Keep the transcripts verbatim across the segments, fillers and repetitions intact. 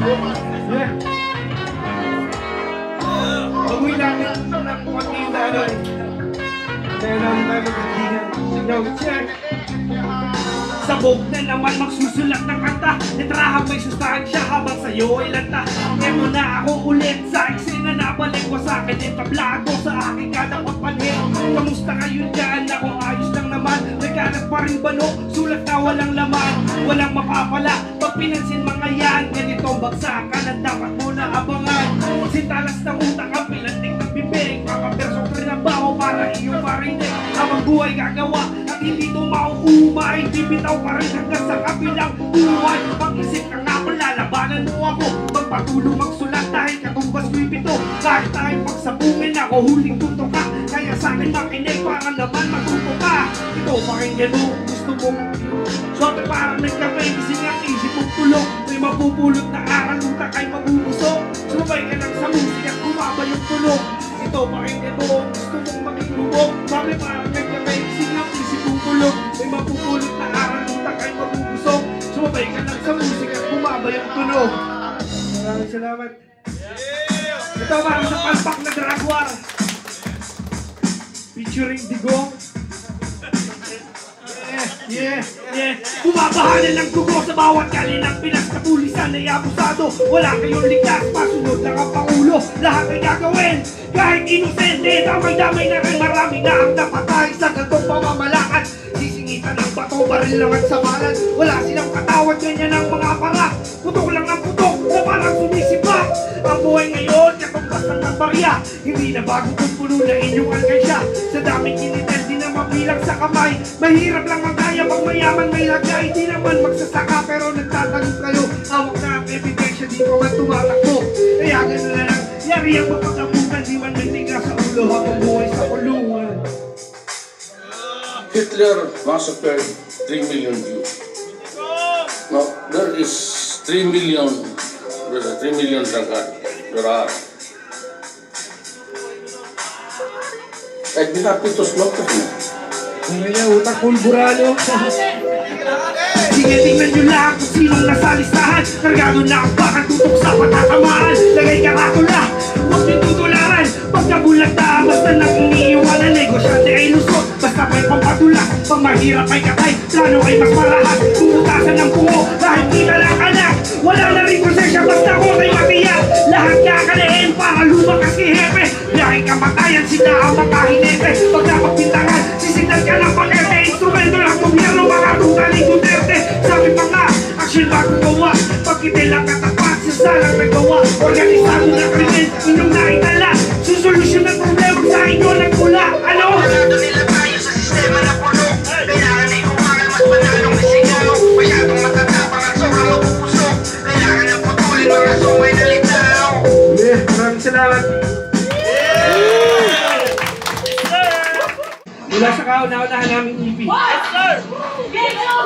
Yeah. Amoy langit ng konting daloy. Kaya namin tayo magkakaibigan. Yo, check! Sabog na naman magsusulat ng kanta. Litrahan may sustansya habang sa'yo ay lanta. Emo na ako ulit sa eksena na balik ko sa akin. Entablado sa aking kada pagpanhin. Kamusta kayo dyan? Ako ayos lang naman. Nagkalat pa rin bano? Sulat na walang laman. Walang mapapala pag pinansin mga yan. Ganitong bagsakan ang dapat mo na abangan. Sintalas ng utak ang pilanting ng bibig. Makapersong trinabaho para iyong parinig. Habang buhay gagawa at hindi ito mauumay. Di bitaw pa rin hanggang sa kabilang buhay. Pag-isip ka nga pala, labanan mo ako. Magpatuloy magsulat dahil katumbas ko'y pito. Kahit tayo pagsabungin ako, huling tuto ka. Kaya sa akin makinig, parang naman matuto ka. Ito pakinggan mo, gusto mong suwabe parang nagkamay. Ising ang isip mong tulog. May mapupulot na aral, utak ay mabubusok. Sumabay ka lang sa musika, kumaba yung tulog. Ito pakinggan mo, gusto mong maging lubog. Suwabe parang nagkamay, ising ang isip mong tulog. May mapupulot na aral, utak ay mabubusok. Sumabay ka lang sa musika, kumaba yung tulog. Maraming salamat. Ito parang sa palpak na Dragwar featuring Digong. Yeah, yeah. Bumabahanan ng dugo sa bawat kalinang Pinas. Kapulisan ay abusado. Wala kayong ligtas, pasunod lang ang Pangulo. Lahat ay gagawin, kahit inosente. Damay-damay na rin, marami na ang napatay sa gantong pamamalakad. Sisingitan ng bato, baril lang at sabalan. Wala silang katawad, ganyan ang mga para. Putok lang ang putok na parang sumisipa. Ang buhay ngayon, katumbas ng nagbarya. Hindi na bago kung puno na inyong alkansya. Sa daming kinitel, di na mabilang sa kamay. Mahirap lang ang kaya pag mayaman may lagay. Di naman magsasaka pero nagtatanong kayo. Hawak na ang ebidensya, di pa man tumatakbo. Kaya gano'n na lang, yari ang mapagkabukan. Di man nandiga sa ulo habang buhay sa kulungan. Hitler massacred three million Jews. Now, there is three million, there's a three million drunkards. There are. I'd be happy to slaughter him. Ano niya, utak pulburado. Sige, tingnan nyo lang kung sinong nasa listahan. Kargado na ang bakal, tutok sa patatamaan. Lagay karatula, huwag nyo tutularan. Pagkabulag na, basta nang iniiwanan. Negosyante ay lusot, basta may pampatula. Pag mahirap ay katay, plano ay mas marahat. Pumutasan ng pungo, dahil kita lang anak. Wala na rin konsensya, basta ko ay matiyak. Lahat kakalain para lumakas kay Hepe. Dahil kamatayan, sila ang makahinete. Pag napagpintangan, sisignan ka ng pakete. Instrumento ng gobyerno, mga tutaling Duterte. Sabi pa nga, action bago gawa. Pagkite lang katapat, sasalang nagawa. Organisado na krimen, inyong naitala. Susolusyon ng problema sa inyo nagmula. Ano? Kalado nila tayo sa sistema na puno. Kailangan ay umagal, mas panalong na siguro. Masyadong matatapang at sobrang mapupusok. Kailangan na putulin mga sumay na litaw. Yeah, maraming salamat. Mula sa kauna-unahan naming E P. Yes, sir! Yes, sir!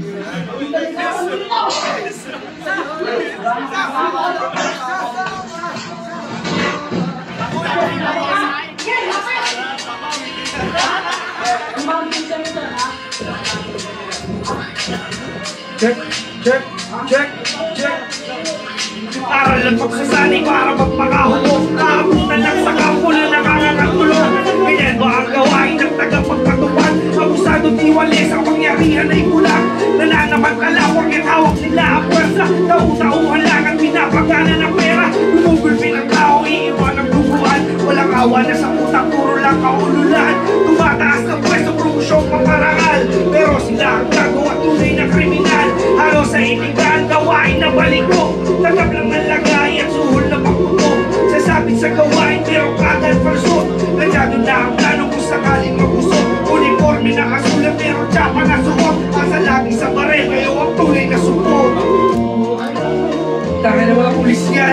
Check, check, check, check. Aral lang pagsasanay para magpakahulog. Naabutan lang sa kampo na nakakatulog. Ganyan ba ang gawain ng tagapagpatupad? Abusado tiwales ang pangyarihan ay kulang. Nananamantala, huwag at hawak nila ang pwersa. Tau-tauhan lang ang pinapagana ng pera. Gumugulpin ang tao, iiwan ang duguan. Walang awa na sa utak, puro lang kaululan. Tumataas ng pwesto, promosyong pamparangal. Pero sila ang gagawa tunay na kriminal. Halos sa iligan, gawain na baliko. Tanggap lang ng lagay at suhol na pagpupo. Sasabit sa gawain, pero kadal pursuit. Nadyado na ang plano kung sakaling magusok. Uniforme na kasulat, pero tsapa na suot. Asa lagi sa barel, kayo ang tunay na support. Taka na mga pulis yan.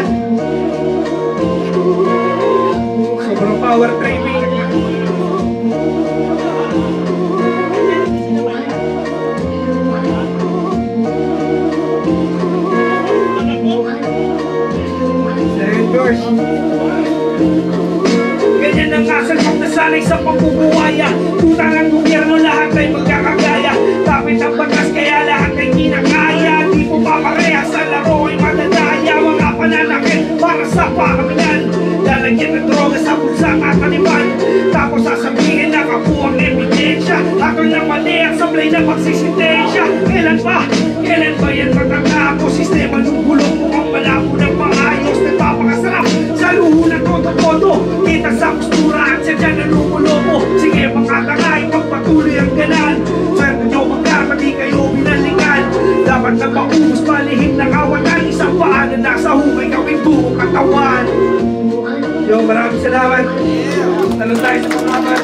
Sobrang power tripping. Ganyan ang asal pag nasanay sa pambubuhaya. Tutang ang gobyerno, lahat ay magkakagaya. Kapit ang batas kaya lahat ay kinakaya. Di po papareha sa laro ay madadaya. Mga pa kami yan. Lalagyan ng droga sa bulsa ang ataniman. Tapos sasabihin na ako ang ebidensya. Ako lang mali ang sablay na magsisintensya. Kailan ba? Kailan ba yan matanda ako? Sistema ng bulong mukhang malabo ng maayos. Nagpapakasarap sa luho ng todo-todo. Kita sa postura at siya dyan nanumulobo. Sige mga tangay, magpatuloy ang ganan. Swerte nyo magkamali kayo binalingan. Dapat na maubos palihim na kawatan. Isang paan na nasa hukay kawing buong katawan. Yo, maraming salamat. Talon tayo sa panglaban.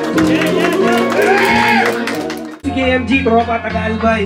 Si K M G, tropa, taga-Albay.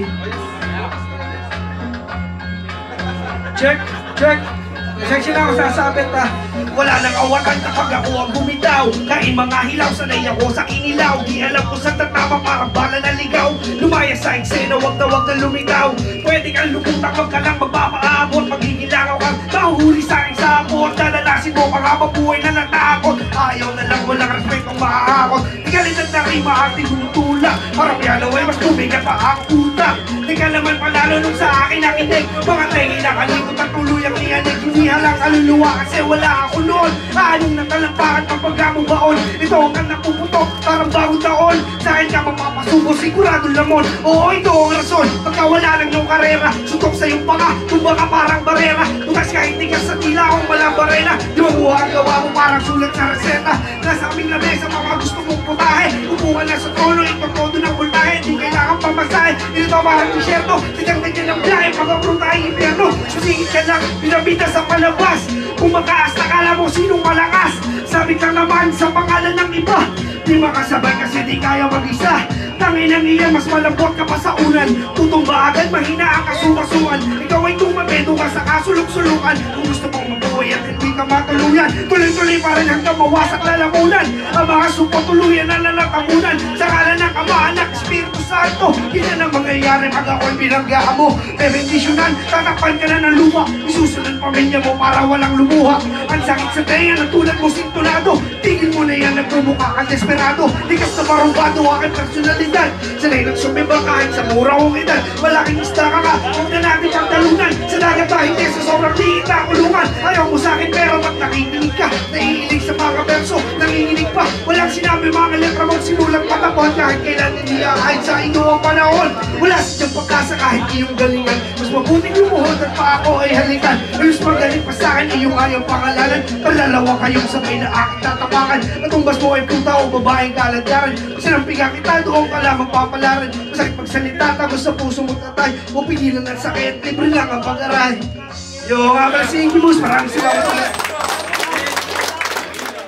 Check, check. Pasensya na ako sasabit ha. Wala nang awatan kapag ako ang bumitaw. Kain mga hilaw, sanay ako sa inilaw. Di alam ko sa tatama para bala na ligaw. Lumaya sa eksena, wag na wag na lumitaw. Pwede kang lumutak, wag ka lang magpapaabot. Maghihilangaw kang mahuhuli sa aking sapot. Dalalasin mo pang habang buhay na natakot. Ayaw na lang, walang respetong maaakot. Di ka litan na rima ang tinutulak. Parang yalaw ay mas tumigat pa ang utak. Di ka naman panalo nung sa akin nakinig. Mga tengi na kalikot at tuluyang niyanig. Hindi halang kaluluwa kasi wala ako noon. Aanong natalampakan kapag mo baon. Ito ang ka napuputok, parang bagong taon. Sa akin ka mapapasubo, sigurado lamon. Oo, ito ang rason, pagka wala lang ng karera. Suntok sa iyong panga, tumba ka parang barera. Tumas ka, hindi ka sa tila akong malabarena. Di mabuha ang gawa mo parang sulat sa reseta. Nasa aming lamesa, mga gusto mong putahe. Upuan na sa trono, ito todo ng voltahe. Di kailangan pamasahe, ito parang t-shirto. Tigang-tigang ng biyahe, pagkaprong tayo impyerno. Susingit ka lang, pinabita sa palabas. Kung makaas, nakala mo sinong malakas. Sabi ka naman sa pangalan ng iba. Di makasabay kasi di kaya mag-isa. Tangin ang iyan, mas malambot ka pa sa unan. Tutumba agad, mahina ang kasumasuan. Ikaw ay tumabedo ka sa kasulok-sulukan. Kung gusto mong mabuhay at hindi ka matuluyan, tuloy-tuloy pa rin hanggang mawasak lalamunan. Ang mga supo tuluyan na nalatamunan. Sa kalan ng Ama, Anak, Espiritu Santo. Yan ang mangyayari pag ako'y binanggaan mo. Bebendisyonan, tatakpan ka na ng lupa. Isusunod pamilya mo para walang lumuha. Ang sakit sa tenga na tulad mo sintonado. Tigil mo na yan, nagmumukha kang desperado. Likas na marumbado aking personalidad. Sanay nang sumibang kahit sa mura kong edad. Malaking isda ka ka, huwag na natin pagtalunan. Sa dagat ba hindi sa sobrang liit na kulungan. Ayaw mo sa akin pero ba't nakikinig ka? Naiinig sa mga verso, nanginginig pa. Walang sinabi mga letra mong sinulat patapon. Kahit kailan hindi kahit sa inyo ang panahon. Wala siya pagkasa kahit iyong galingan. Mas mabuting lumuhod at pa ako ay halikan. Mas magaling pa sa akin iyong ayaw pangalanan. Palalawa kayong sabay na aking tatapakan. Natumbas mo ay puta o babaeng kalandaran. Kasi nang piga kita doon ka lang magpapalaran. Masakit magsalita tapos sa puso mo tatay. O pigilan ng sakit, libre lang ang pag-aray. Yo nga pala si Inky Moose, maraming salamat ulit.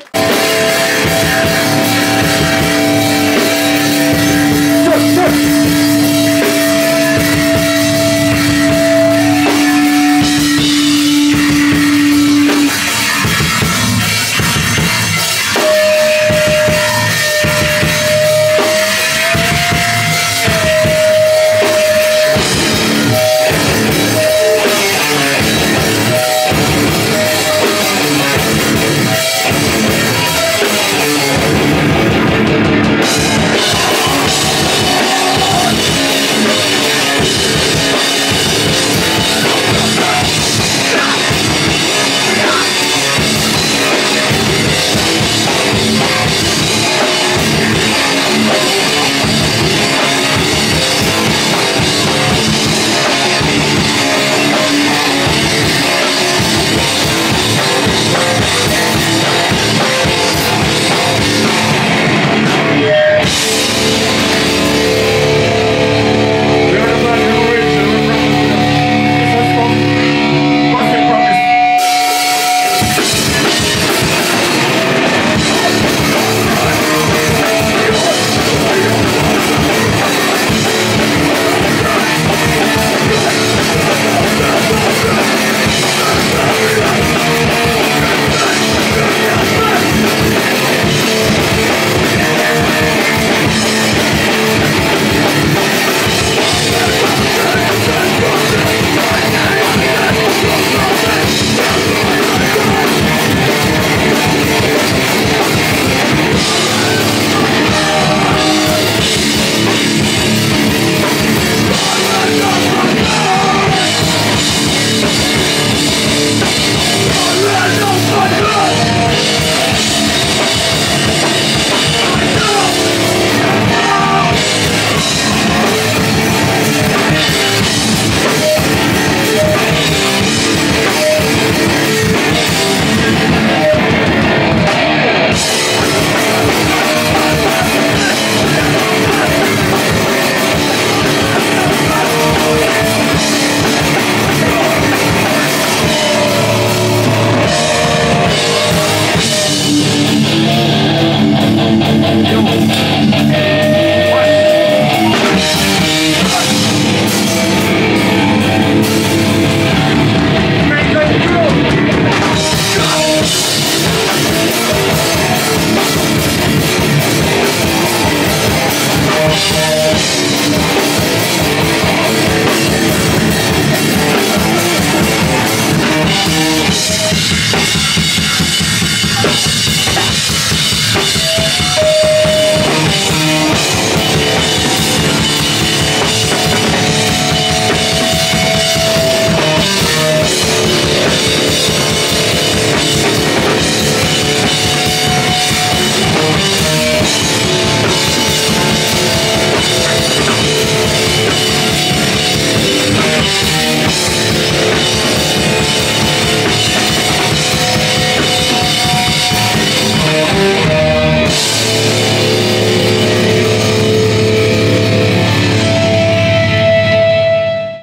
Sir, sir!